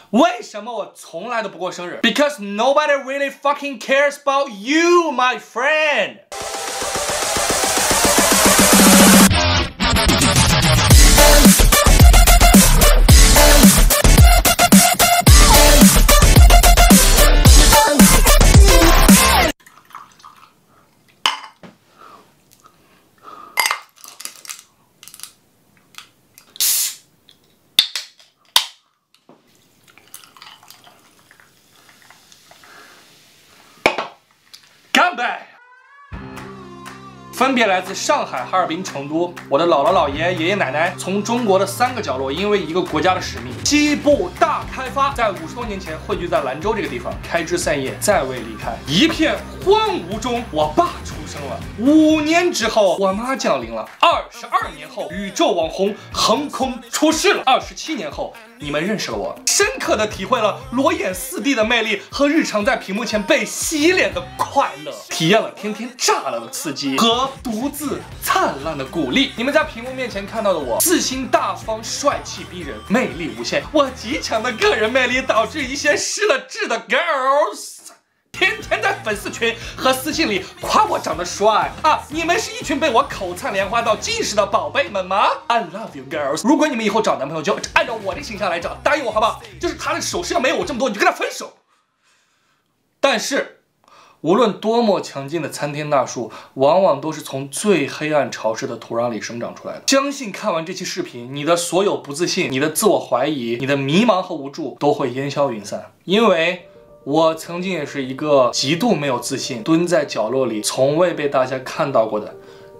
为什么我从来都不过生日 ？Because nobody really fucking cares about you, my friend. 干杯！分别来自上海、哈尔滨、成都。我的姥姥、姥爷、爷爷奶奶从中国的3个角落，因为一个国家的使命，西部大开发，在50多年前汇聚在兰州这个地方，开枝散叶，再未离开。一片荒芜中，我爸出生了。5年之后，我妈降临了。22年后，宇宙网红横空出世了。27年后，你们认识了我，深刻的体会了裸眼4D 的魅力和日常在屏幕前被洗脸的快乐，体验了天天炸了的刺激和独自灿烂的鼓励。你们在屏幕面前看到的我，自信大方、帅气逼人、魅力无限。我极强的个人魅力导致一些失了智的 girls。天天在粉丝群和私信里夸我长得帅啊！你们是一群被我口灿莲花到近视的宝贝们吗 ？I love you girls。如果你们以后找男朋友，就按照我的形象来找，答应我好不好？就是他的首饰要没有我这么多，你就跟他分手。但是，无论多么强劲的参天大树，往往都是从最黑暗潮湿的土壤里生长出来的。相信看完这期视频，你的所有不自信、你的自我怀疑、你的迷茫和无助都会烟消云散，因为我曾经也是一个极度没有自信、蹲在角落里、从未被大家看到过的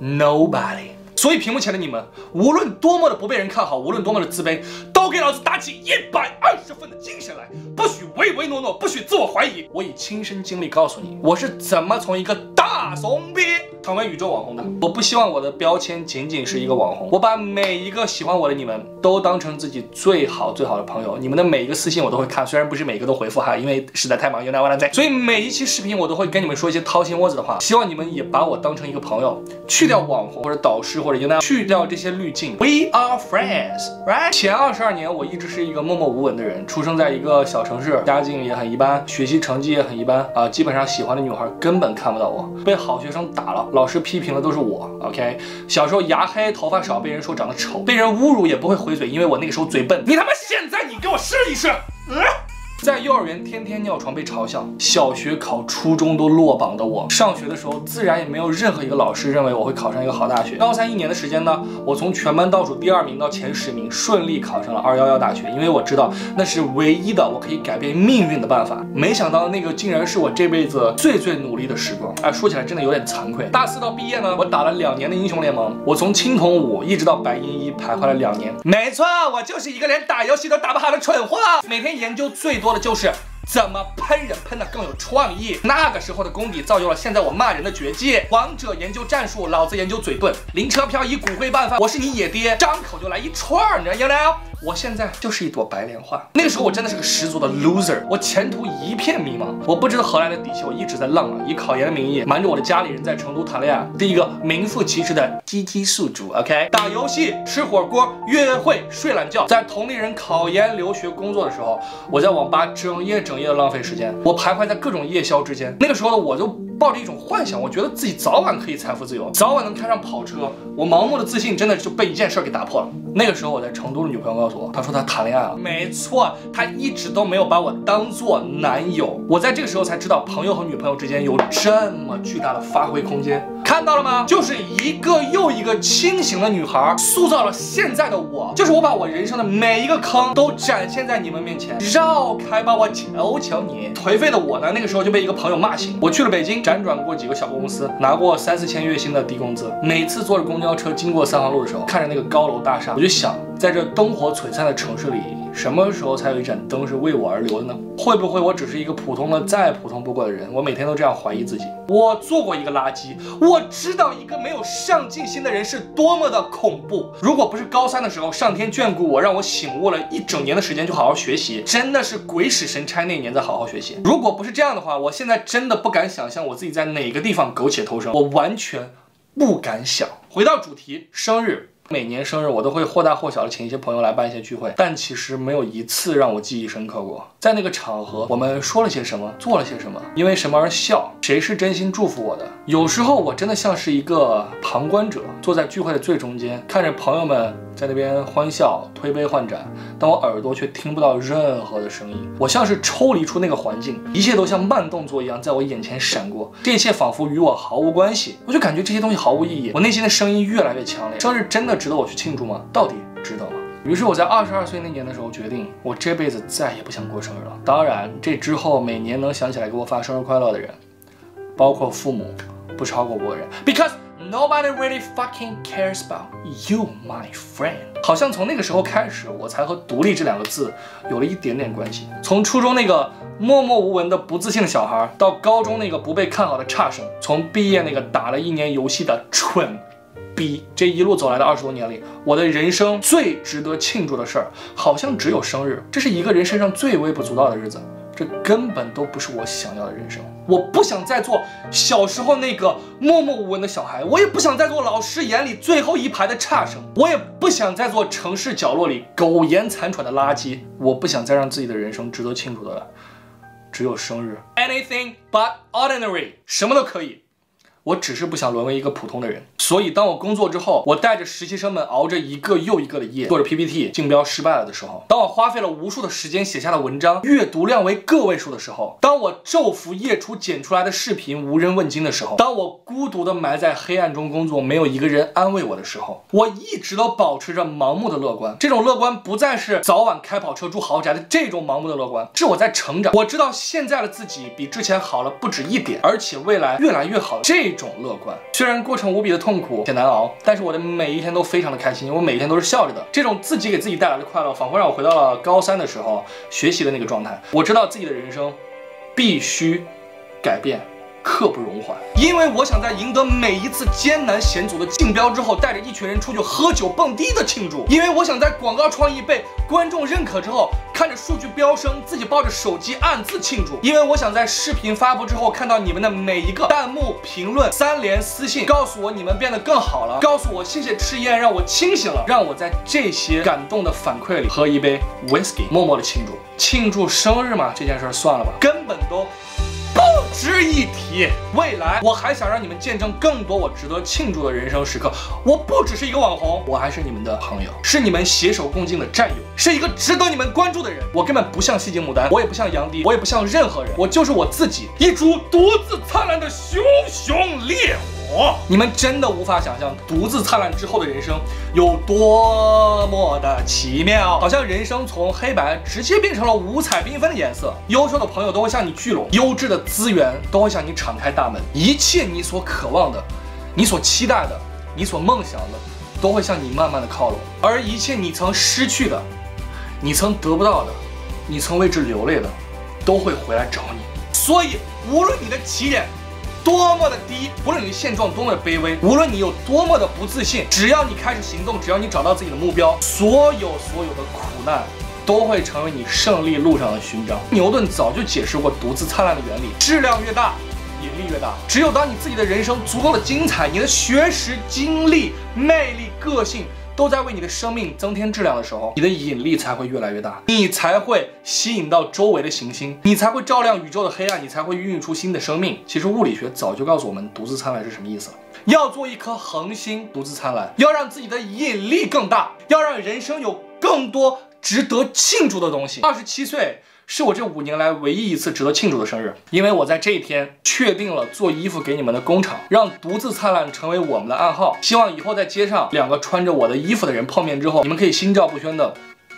nobody。所以屏幕前的你们，无论多么的不被人看好，无论多么的自卑，都给老子打起120分的精神来，不许唯唯诺诺，不许自我怀疑。我以亲身经历告诉你，我是怎么从一个大怂逼成为宇宙网红的。我不希望我的标签仅仅是一个网红，我把每一个喜欢我的你们都当成自己最好的朋友。你们的每一个私信我都会看，虽然不是每个都回复哈，因为实在太忙，有点忘了在。所以每一期视频我都会跟你们说一些掏心窝子的话，希望你们也把我当成一个朋友，去掉网红或者导师或者去掉这些滤镜。We are friends, right？ 前22年我一直是一个默默无闻的人，出生在一个小城市，家境也很一般，学习成绩也很一般啊，基本上喜欢的女孩根本看不到我，被好学生打了，老师批评的都是我。OK， 小时候牙黑头发少，被人说长得丑，被人侮辱也不会回嘴，因为我那个时候嘴笨。你他妈现在你给我试一试！在幼儿园天天尿床被嘲笑，小学考初中都落榜的我，上学的时候自然也没有任何一个老师认为我会考上一个好大学。高31年的时间呢，我从全班倒数第2名到前10名，顺利考上了211大学，因为我知道那是唯一的我可以改变命运的办法。没想到那个竟然是我这辈子最努力的时光。哎，说起来真的有点惭愧。大4到毕业呢，我打了2年的英雄联盟，我从青铜5一直到白银1徘徊了2年。没错，我就是一个连打游戏都打不好的蠢货，每天研究最多的就是怎么喷人喷得更有创意。那个时候的功底造就了现在我骂人的绝技。王者研究战术，老子研究嘴遁。灵车漂移，骨灰拌饭，我是你野爹，张口就来一串呢 ，you know？ 我现在就是一朵白莲花。那个时候我真的是个十足的 loser， 我前途一片迷茫，我不知道何来的底气，我一直在浪啊，以考研的名义瞒着我的家里人在成都谈恋爱，第一个名副其实的鸡鸡宿主。OK， 打游戏、吃火锅、约会、睡懒觉。在同龄人考研、留学、工作的时候，我在网吧整夜的浪费时间，我徘徊在各种夜宵之间。那个时候的我就抱着一种幻想，我觉得自己早晚可以财富自由，早晚能开上跑车。我盲目的自信真的就被一件事给打破了。那个时候我在成都的女朋友告诉我，她说她谈恋爱了。没错，她一直都没有把我当做男友。我在这个时候才知道，朋友和女朋友之间有这么巨大的发挥空间。看到了吗？就是一个又一个清醒的女孩塑造了现在的我。就是我把我人生的每一个坑都展现在你们面前，绕开吧，我求求你。颓废的我呢，那个时候就被一个朋友骂醒。我去了北京，辗转过几个小公司，拿过3、4千月薪的低工资。每次坐着公交车经过3号路的时候，看着那个高楼大厦，我就想，在这灯火璀璨的城市里，什么时候才有一盏灯是为我而留的呢？会不会我只是一个普通的再普通不过的人？我每天都这样怀疑自己。我做过一个垃圾，我知道一个没有上进心的人是多么的恐怖。如果不是高3的时候上天眷顾我，让我醒悟了1整年的时间去好好学习，真的是鬼使神差那年再好好学习。如果不是这样的话，我现在真的不敢想象我自己在哪个地方苟且偷生，我完全不敢想。回到主题，生日。 每年生日我都会或大或小的请一些朋友来办一些聚会，但其实没有一次让我记忆深刻过。在那个场合，我们说了些什么，做了些什么，因为什么而笑，谁是真心祝福我的？有时候我真的像是一个旁观者，坐在聚会的最中间，看着朋友们在那边欢笑、推杯换盏，但我耳朵却听不到任何的声音。我像是抽离出那个环境，一切都像慢动作一样在我眼前闪过，这一切仿佛与我毫无关系。我就感觉这些东西毫无意义。我内心的声音越来越强烈，生日真的值得我去庆祝吗？到底值得吗？于是我在22岁那年的时候决定，我这辈子再也不想过生日了。当然，这之后每年能想起来给我发生日快乐的人，包括父母，不超过我人。Because nobody really fucking cares about you, my friend。好像从那个时候开始，我才和独立这两个字有了一点点关系。从初中那个默默无闻的不自信的小孩，到高中那个不被看好的差生，从毕业那个打了1年游戏的蠢逼，这一路走来的20多年里，我的人生最值得庆祝的事儿，好像只有生日。这是一个人身上最微不足道的日子，这根本都不是我想要的人生。我不想再做小时候那个默默无闻的小孩，我也不想再做老师眼里最后一排的差生，我也不想再做城市角落里苟延残喘的垃圾。我不想再让自己的人生值得庆祝的只有生日。 Anything but ordinary， 什么都可以，我只是不想沦为一个普通的人。所以当我工作之后，我带着实习生们熬着一个又一个的夜，做着 PPT 竞标失败了的时候，当我花费了无数的时间写下的文章阅读量为个位数的时候，当我昼伏夜出剪出来的视频无人问津的时候，当我孤独的埋在黑暗中工作，没有一个人安慰我的时候，我一直都保持着盲目的乐观。这种乐观不再是早晚开跑车住豪宅的这种盲目的乐观，是我在成长。我知道现在的自己比之前好了不止一点，而且未来越来越好。这种乐观虽然过程无比的痛苦且难熬，但是我的每一天都非常的开心，我每一天都是笑着的。这种自己给自己带来的快乐，仿佛让我回到了高3的时候学习的那个状态。我知道自己的人生必须改变，刻不容缓，因为我想在赢得每一次艰难险阻的竞标之后，带着一群人出去喝酒蹦迪的庆祝；因为我想在广告创意被观众认可之后，看着数据飙升，自己抱着手机暗自庆祝；因为我想在视频发布之后，看到你们的每一个弹幕评论、3连私信，告诉我你们变得更好了，告诉我谢谢吃烟让我清醒了，让我在这些感动的反馈里喝一杯 whisky， 默默的庆祝。庆祝生日嘛，这件事算了吧，根本都不值一提。未来我还想让你们见证更多我值得庆祝的人生时刻。我不只是一个网红，我还是你们的朋友，是你们携手共进的战友，是一个值得你们关注的人。我根本不像西井牡丹，我也不像杨迪，我也不像任何人，我就是我自己，一株独自灿烂的熊熊烈火。你们真的无法想象独自灿烂之后的人生有多么的奇妙，好像人生从黑白直接变成了五彩缤纷的颜色。优秀的朋友都会向你聚拢，优质的资源都会向你敞开大门，一切你所渴望的、你所期待的、你所梦想的，都会向你慢慢的靠拢。而一切你曾失去的、你曾得不到的、你曾为之流泪的，都会回来找你。所以无论你的起点多么的低，无论你的现状多么的卑微，无论你有多么的不自信，只要你开始行动，只要你找到自己的目标，所有的苦难都会成为你胜利路上的勋章。牛顿早就解释过独自灿烂的原理，质量越大，引力越大。只有当你自己的人生足够的精彩，你的学识、经历、魅力、个性都在为你的生命增添质量的时候，你的引力才会越来越大，你才会吸引到周围的行星，你才会照亮宇宙的黑暗，你才会孕育出新的生命。其实物理学早就告诉我们独自灿烂是什么意思了。要做一颗恒星独自灿烂，要让自己的引力更大，要让人生有更多值得庆祝的东西。27岁是我这5年来唯一一次值得庆祝的生日，因为我在这一天确定了做衣服给你们的工厂，让独自灿烂成为我们的暗号。希望以后在街上2个穿着我的衣服的人碰面之后，你们可以心照不宣的。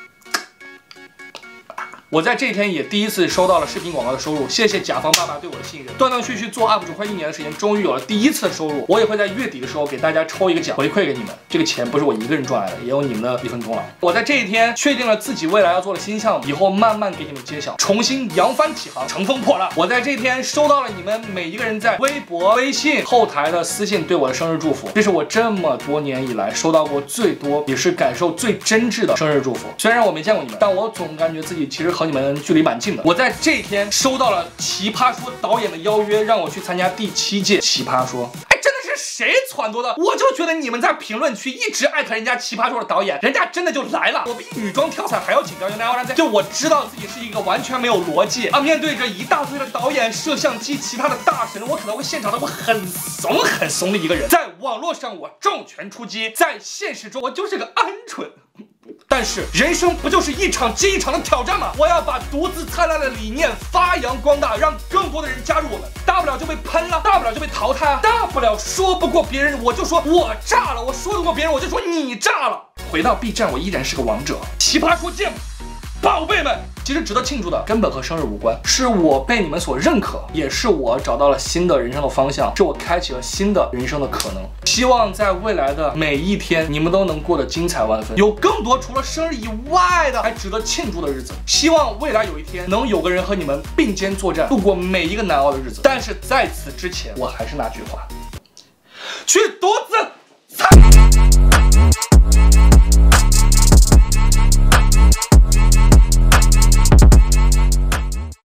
我在这一天也第一次收到了视频广告的收入，谢谢甲方爸爸对我的信任。断断续续做 UP 主快1年的时间，终于有了第一次的收入。我也会在月底的时候给大家抽一个奖回馈给你们，这个钱不是我一个人赚来的，也有你们的一份功劳。我在这一天确定了自己未来要做的新项目，以后慢慢给你们揭晓，重新扬帆起航，乘风破浪。我在这一天收到了你们每一个人在微博、微信后台的私信对我的生日祝福，这是我这么多年以来收到过最多，也是感受最真挚的生日祝福。虽然我没见过你们，但我总感觉自己其实和你们距离蛮近的。我在这一天收到了奇葩说导演的邀约，让我去参加第7届奇葩说。真的是谁撺掇的？我就觉得你们在评论区一直艾特人家奇葩说的导演，人家真的就来了。我比女装跳伞还要紧张，原来就我知道自己是一个完全没有逻辑啊，面对着一大堆的导演、摄像机、其他的大神，我可能会现场的我很怂的一个人。在网络上我重拳出击，在现实中我就是个鹌鹑。但是人生不就是一场接一场的挑战吗？我要把独自灿烂的理念发扬光大，让更多的人加入我们。大不了就被喷了，大不了就被淘汰啊，大不了说不过别人我就说我炸了，我说得过别人我就说你炸了。回到 B 站我依然是个王者，奇葩说见宝贝们。其实值得庆祝的根本和生日无关，是我被你们所认可，也是我找到了新的人生的方向，是我开启了新的人生的可能。希望在未来的每一天，你们都能过得精彩万分，有更多除了生日以外的还值得庆祝的日子。希望未来有一天能有个人和你们并肩作战，度过每一个难熬的日子。但是在此之前，我还是那句话，去独自